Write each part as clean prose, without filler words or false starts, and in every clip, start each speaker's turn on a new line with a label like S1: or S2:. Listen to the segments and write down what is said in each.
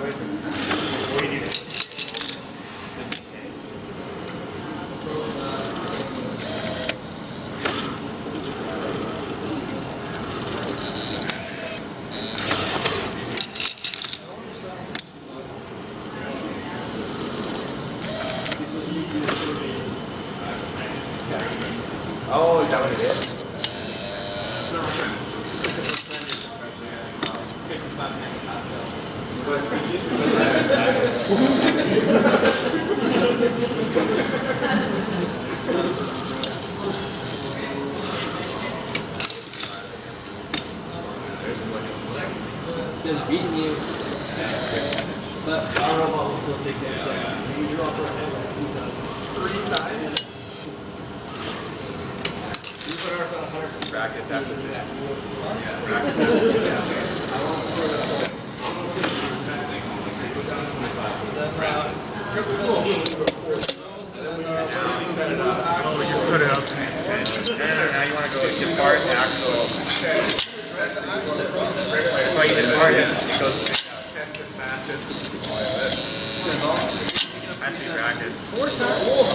S1: Oh, is that what it is?
S2: It's not it's a percentage of pressure. It's about 55 megapascals. It's just beating you. But our robot will still take that step. You drop her head like 3 times. We put ours on 100%.
S1: Brackets after that. Yeah, brackets after that. So you put it up and now you want to go hit part axle. That's why you hit part, it goes faster, faster. I think brackets.
S3: 4 times.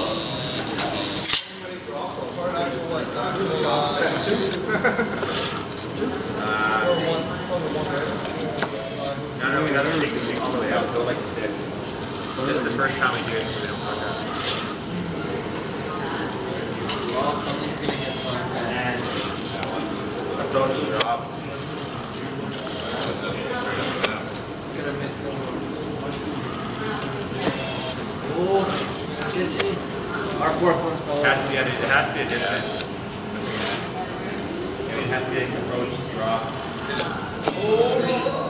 S3: Part axle like axle 2?
S1: No, we gotta take the thing all the way out. Go like 6. This is the first time we do it, so we don't fuck up.
S2: Well, something's gonna get fucked and
S1: Approach drop.
S2: it's gonna miss this one. Oh, sketchy. Our 4th one fell.
S1: It has to be a distance. I mean, it has to be an approach drop.